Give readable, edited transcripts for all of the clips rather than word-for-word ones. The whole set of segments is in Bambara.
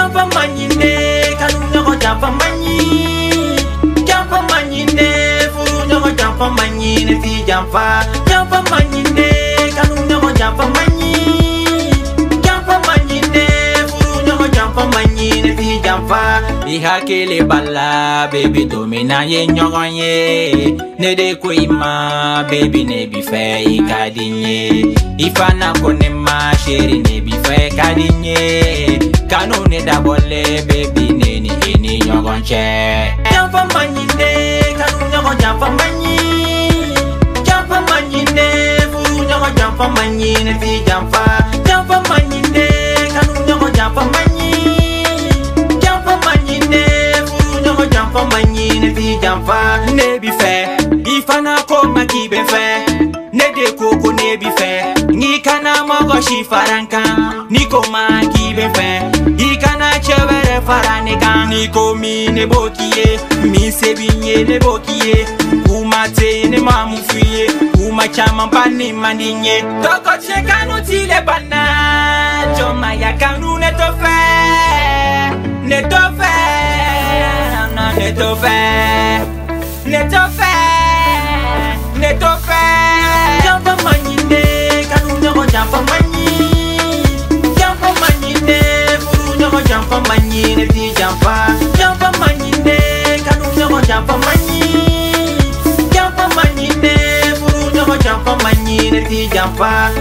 Djanfa manyine kanu nyogo Djanfa manyi Djanfa manyine furu nyogo Djanfa manyine fi Djanfa Djanfa manyine kanu nyogo Djanfa manyi Djanfa manyine furu nyogo Djanfa manyine fi Djanfa Iha kele balla baby domina ye nyogo ye ne de koima baby ne bi fe ikadinye ifana konema sheri ne bi fe kadinye kanu ne dabole baby ne ni eni nyogonche Djanfa manyine kanu nyogo Djanfa manyi Djanfa manyine furu nyogo Djanfa manyine fi Djanfa Djanfa manyine kanu nyogo Djanfa manyi Djanfa manyine furu nyogo Djanfa manyine fi Djanfa ne bi fe ifana ko makibe fe ne de koko ne bi fe ni kana mogo shi faranka ni ko makibe fe ikana chewere farane kan ni ko mi ne bokiye mi sebinye ne bokiye umate ne mamufiye uma chama bani maninye toko chekanu tile bana joma ya kanu ne to fe ne to fe na ne to fe ne to fe ne to fe Djanfa manyine kanu nyogo Djanfa manyi Djanfa manyine furu nyogo Djanfa manyine fi Djanfa Djanfa manyine kanu nyogo Djanfa manyi Djanfa manyine furu nyogo Djanfa manyine fi Djanfa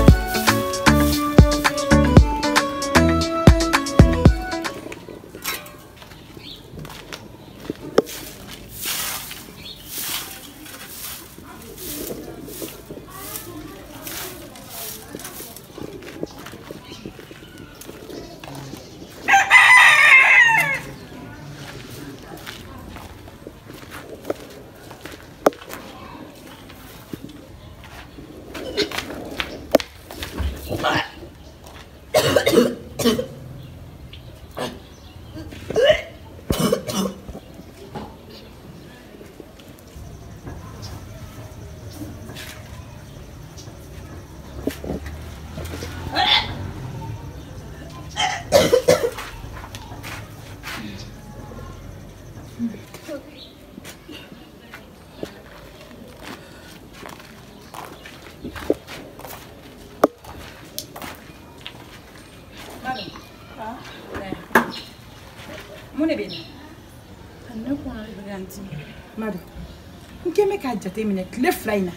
Mado, nke me ka jate mine kle flyna.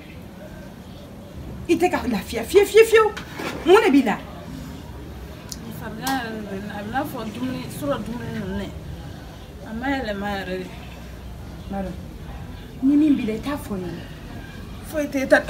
Ite ka la fia Mune bila. Farga na fo dumni sura dumni ne. Amale mare. Mado. Ni min bila ta fo ni. Fo ite ta.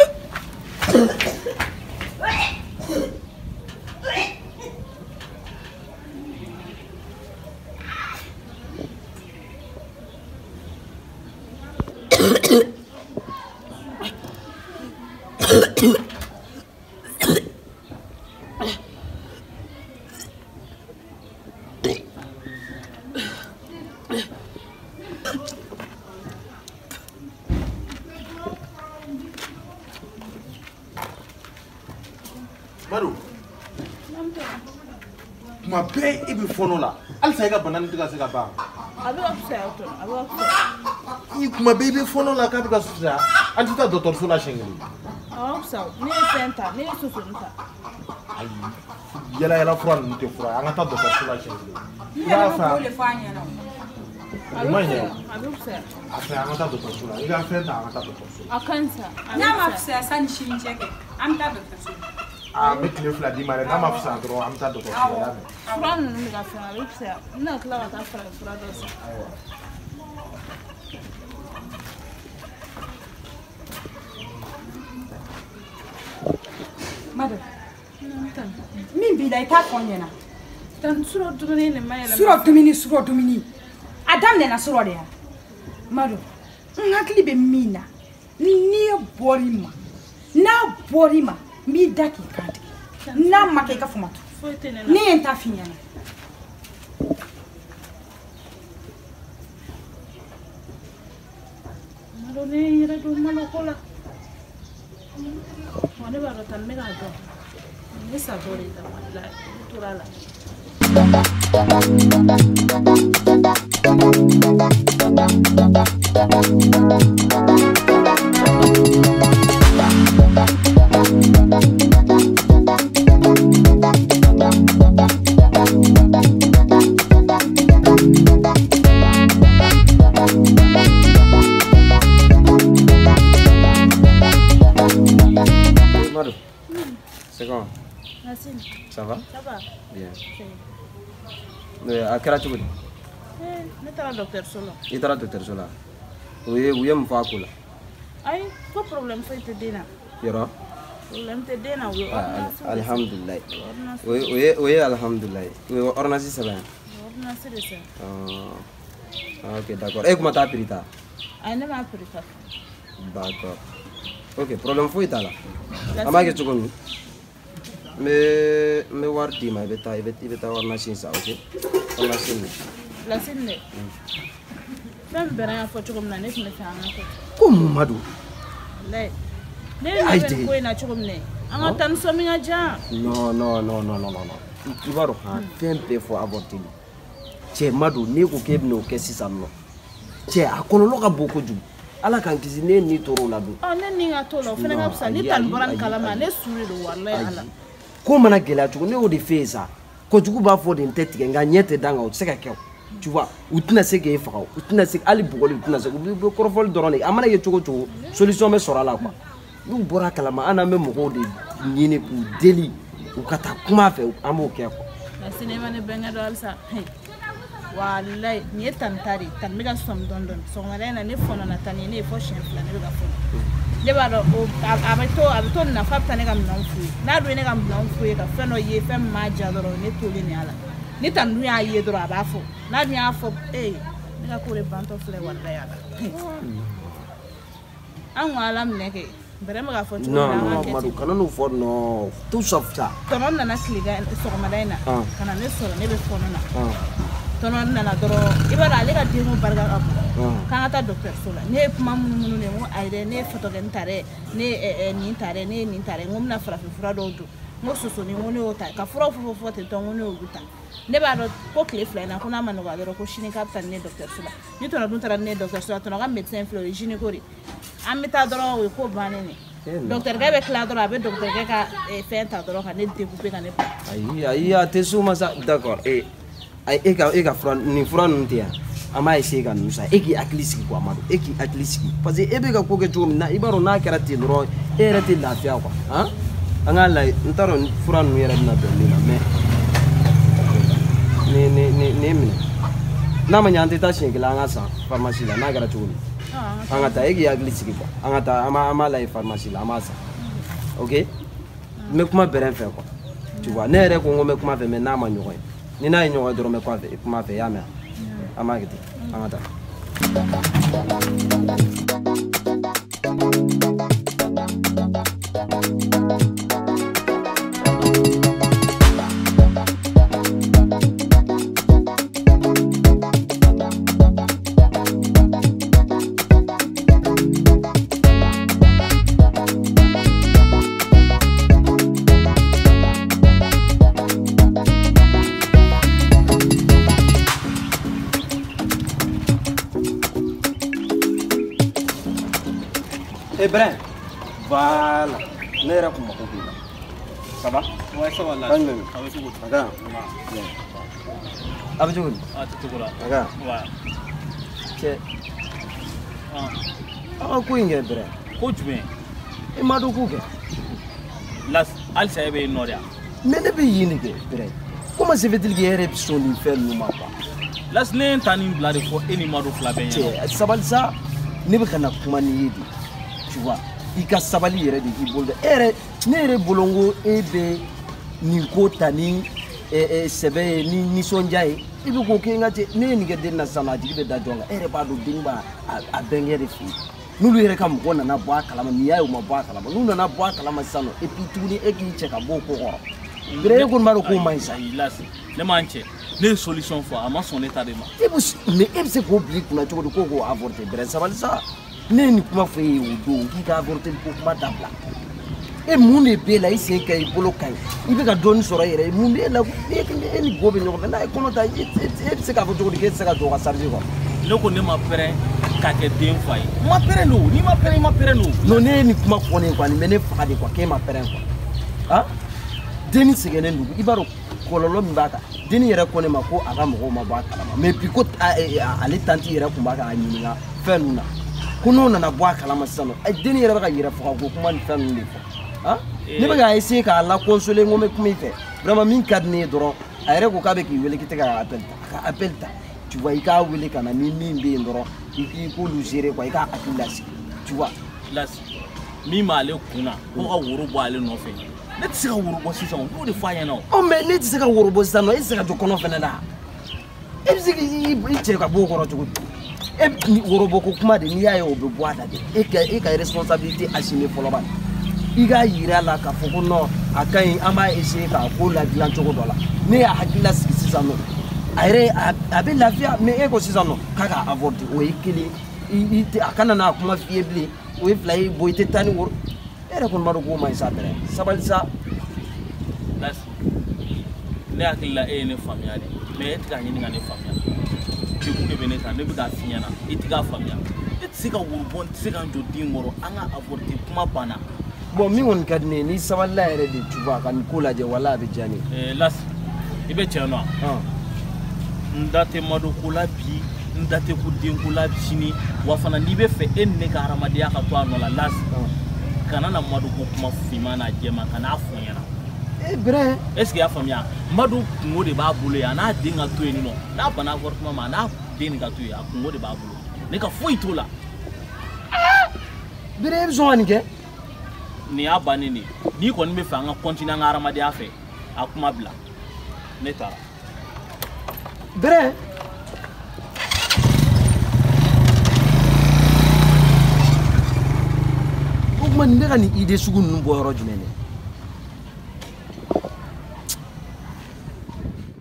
Maru. Ma paix ibi fono la. Al sayga banani tiga sega ba. Abo upset. Ma baby fono la ka tiga susa. Anti ta doctor sula shengeli. Upset. Ni center, ni susunta. Ay. Yala fura nte fura. Anga ta doctor sula shengeli. Ya fa. Abo upset. Afra anga ta doctor sula. Iga fa ta anga ta doctor sula. Akansa. Na ma fsa san shin cheke. Am ta doctor sula. Ah, me clé fla di mare na ma fsa dro am ta doctor sula. Fran ni ga fa upset. Na kla ta fra dos. Mado. Min bila ita konyena. Tan suro dumini ne mayela. Suro dumini. Adam ne na suro de ya. Mado. Ngakli be mina. Ni borima. Na borima mi daki kadi. Na make ka fumatu. Ni enta finyana. Mado ne ira do malokola. Wale baro tan mega do. Ni sa dole ta la turala. C'est comment? Merci. Ça va? Ça va? Bien. C'est... À quel âge tu es? Ne taara docteur Sola. Il taara docteur Sola. Oui, mun fɔ a ko la? Ayi, ko problème foyi tɛ den na. Yɔrɔ? Problème tɛ den na, o ye ordonnance. Alhamdulilayi. O ye alhamdulilayi. O ye ordonnance sɛbɛn yan? Ordonnance de sɛbɛn. Ok, d'accord. E kuma taa prix ta? Ayi, ne m'a prix ta. D'accord. Ok, problème foyi t'a la. An b'a kɛ cogo min? N bɛ wari d'i ma, i bɛ taa ordonnance in san, ok? Ordonnance in. Place in dɛ. Fɛn min bɛnna y'a fɔ cogo min na, ne tun bɛ fɛ an ka kɛ. Ko mun ma don? Layi, ne ɲɛ bɛ nin ko in na cogo min na, an ka taa ni somi ka jan. Non. I b'a dɔn han, fɛn bɛɛ fɔ avorter li. Cɛ ma don, n'e ko k'e bɛna o kɛ sisan nɔ. Cɛ, a kɔlɔlɔ ka bon kojugu. Ala k'an kisi ne ni tɔɔrɔ la don. Ne ni ka to la, o fana ka fisa. Ni tali bɔra nin kalama, ne suri don walayi Ala. Ko mana gɛlɛya cogo ne y'o de f'e ye sa. Kojugu b'a fɔ de n tɛ tigɛ nka ɲɛ tɛ da n kan o tɛ se ka kɛ o. Tu vois, u tɛna se k'e faga o, u tɛna se hali bugɔli u tɛna se u bɛ kɔrɔfɔli dɔrɔn de a mana kɛ cogo cogo solution bɛ sɔrɔ a la quoi. N'u bɔra a kalama an n'an bɛ mɔgɔw de ɲini k'u deli u ka taa kuma fɛ an b'o kɛ quoi. Merci ne ma ne bɛnkɛ dɔ halisa. Walayi nin ye tan ta de ye tan bɛ ka sɔmi dɔɔni dɔɔni sɔgɔmada in na ne fɔnɔna tan ne ye fɔ siɲɛ 2 ne bɛ ka fɔnɔ. Ne b'a dɔn a bɛ to nafa bɛ taa ne ka minɛnw f'u ye n'a dun ye ne ka minɛnw f'u ye ka fɛn dɔ ye fɛn min m'a diya dɔrɔn ne tolen nin a la ni tan dun y'a ye dɔrɔn a b'a fɔ n'a dun y'a fɔ ne ka ko de bantɔ filɛ walayi a la an ko Ala minɛ kɛ bɛrɛ bɛ ka fɔ cogo min na an ka kɛ ten. Kana n'o fɔ non tout sauf ça. Tɔnɔ nana tilegan sɔgɔmada in na ka na ne sɔrɔ ne bɛ fɔnɔ na. Tɔnɔ nana dɔrɔn i b'a dɔn ale ka denko barika ka bon k'an ka taa dɔgɔtɔrɔso la ne ye kuma minnu de n ko ayi dɛ ne ye fotokɛni ta dɛ ne ye nin ta dɛ ne ye nin ta dɛ n ko n bɛna farafinfura dɔw don n ko sosoni n ko ne y'o ta ka furaw fɔ ten tɔ n ko ne y'olu ta ne b'a dɔn ko tile 2 in na ko n'a ma nɔgɔya dɔrɔn ko sini k'a bɛ taa ni ne dɔgɔtɔrɔso la ni tɔnɔ dun taara ni ne dɔgɔtɔrɔso la tɔnɔ ka médecin filɛ o ye gynéco de an bɛ taa dɔrɔn o ye ko bannen de dɔgɔtɔrɔkɛ bɛ tila dɔrɔn a bɛ dɔgɔtɔrɔkɛ ka fɛn ta dɔrɔn ka ne découper ka ne bila. Ayi a tɛ s'o ma sa d'accord e ka fura nin fura ninnu tɛ yan an b'a essayer ka ninnu san e k'i hakili sigi quoi Amadu e k'i hakili sigi parce que e bɛ ka ko kɛ cogo min na i b'a dɔn n'a kɛra ten dɔrɔn e yɛrɛ tɛ lafiya quoi han an k'a lajɛ n t'a dɔn fura ninnu yɛrɛ bɛna bɛn min na mais ne minɛ n'a ma ɲɛ an tɛ taa siɲɛ kelen an ka san pharmacie la n'a kɛra cogo min an ka taa e k'i hakili sigi quoi an ka taa an b'a lajɛ pharmacie la an b'a san ok n bɛ kuma bɛrɛ fɛ quoi tu vois ne yɛrɛ ko n ko n bɛ kuma fɛ mais n'a ma ɲɔgɔn ye ni n'a ye ɲɔgɔn ye dɔrɔn n bɛ kuma fɛ i y'a mɛn an b'a kɛ ten an ka taa. Brun, voilà. Ne yɛrɛ kun mako b'i la. Ça va? Ouais, ça va là. Kan jumɛn? A bɛ cogo di? A ka ɲi? A bɛ cogo di? A tɛ cogo la. A ka ɲi? Ouais. Cɛ, an ka ko in kɛ Brun. Ko jumɛn? I ma dɔn ko kɛ. Las, halisa e bɛ yen nɔ de yan. Mais ne bɛ yen de kɛ Brun. Comment se fait-il que e yɛrɛ bɛ sɔn nin fɛn ninnu ma quoi? Las, ne ye n ta nin bila de fɔ e ni Madu fila bɛ ɲɛna. Cɛ, sabali sa, ne bɛ ka na kuma n'i ye de. Tu vois, i ka sabali yɛrɛ de k'i bolo dɛ. Ne yɛrɛ bolo n ko e bɛ nin ko ta ni sɛbɛ ye ni nisɔndiya ye i bɛ k'o kɛ n ka cɛ ne ye nin kɛ den na sisan a jigi bɛ da jɔn kan e yɛrɛ b'a dɔn den b'a a bɛnkɛ de fɛ yen n'olu yɛrɛ ka mɔgɔ nana bɔ a kalama n'i y'a ye u ma bɔ a kalama n'u nana bɔ a kalama sisan nɔ et puis tuguni e k'i cɛ ka bɔ o ko kɔrɔ bere e ko b'a dɔn k'o man ɲi sa. Ne m'an cɛ ne ye solution fɔ a ma sɔn ne ta de ma. mais e bɛ se k'o bila i kunna cogo di ko k'o avorter bere sabali sa ne ye nin kuma fɔ e ye o don k'i ka avorter ko kuma dabila e mun de b'e la i sen ka i bolo ka ɲi i bɛ ka dɔɔni sɔrɔ i yɛrɛ ye mun b'e la e ni go bɛ ɲɔgɔn fɛ n'a ye kɔnɔ ta e bɛ se k'a fɔ cogo di k'e tɛ se ka jɔ ka charger quoi ne ko ne ma pɛrɛn ka kɛ den fa ye ma pɛrɛn don n'i ma pɛrɛn i ma pɛrɛn don non ne ye nin kuma fɔ ne quoi nin bɛ ne faga de quoi k'e ma pɛrɛn quoi ah denni sɛgɛnnen don i b'a dɔn kɔlɔlɔ min b'a kan denni yɛrɛ ko ne ma ko a ka mɔgɔw ma bɔ a kalama mais bi ko ale tanti yɛrɛ tun b'a k'a ɲininka fɛn ninnu na ko n'o nana bɔ a kalama sisan nɔ denni yɛrɛ bɛ ka yɛrɛ faga ko kuma ni fɛn ninnu de fɔ ah ne bɛ k'a essayer k'a la consoler n ko n bɛ kuma i fɛ vraiment min ka di ne ye dɔrɔn a yɛrɛ ko k'a bɛ k'i wele k'i tɛ ka appel ta a ka appel ta tu vois i k'a wele ka na ni min bɛ yen dɔrɔn i k'olu gérer quoi i k'a hakili lasigi tu vois lasigi min b'ale kunna ko ka woro bɔ ale nɔfɛ ne tɛ se ka woro bɔ sisan o b'o de f'a ɲɛna o. Oh mais ne tɛ se ka woro bɔ sisan nɔ e tɛ se ka jɔ kɔnɔ fɛnɛ la e bɛ se k'i cɛ ka bɔ o kɔrɔ cogo di e woro bɔ ko kuma de n'i y'a ye o bɛ bɔ a la de e ka responsabilité assumer fɔlɔ ba i k'a yira a la k'a fɔ ko non a ka ɲi an b'a essayer k'a ko ladilan cogo dɔ la ne y'a hakili lasigi sisan nɔ a yɛrɛ a bɛ lafiya mais e ko sisan nɔ k'a ka avorter o ye kelen a kana n'a kuma f'i ye bilen o ye fila ye bon i tɛ taa ni woro e yɛrɛ kɔni b'a dɔn k'o ma ɲi sa bɛrɛ sabali sa. ne hakili la e ye ne faamuya de mais e tɛ k'a ɲini ka ne faamuya degun de bɛ ne kan ne bɛ k'a f'i ɲɛna i tɛ k'a faamuya e tɛ se ka woro bɔ n tɛ se ka n jɔ den kɔrɔ an ka avorter kuma banna. Bon min kɔni ka di ne ye ni sabalila yɛrɛ de tu vois ka nin ko lajɛ wala a bɛ diya ne ye. Lasi i bɛ tiɲɛ nɔ n da tɛ Mado ko la bi n da tɛ ko den ko la sini wa fana n'i bɛ fɛ e ni ne ka hadamadenya ka to a nɔ la Lasi kana na Mado ko kuma finman n'a jɛman kana a fɔ n ɲɛna. Bɛrɛ est-ce que i y'a faamuya Mado kungo de b'a bolo yan a n'a den ka to yen nɔ n'a banna avortement ma a n'a den nin ka to yen a kungo de b'a bolo ne ka foyi t'o la. Bɛrɛ e bɛ sɔn ka nin kɛ. Nin y'a bannen de n'i kɔni bɛ fɛ an ka continuer an ka hadamadenya fɛ a kuma bila ne taara. Bɛrɛ o tuma nin bɛ ka nin idée sugu ninnu bɔ yɔrɔ jumɛn de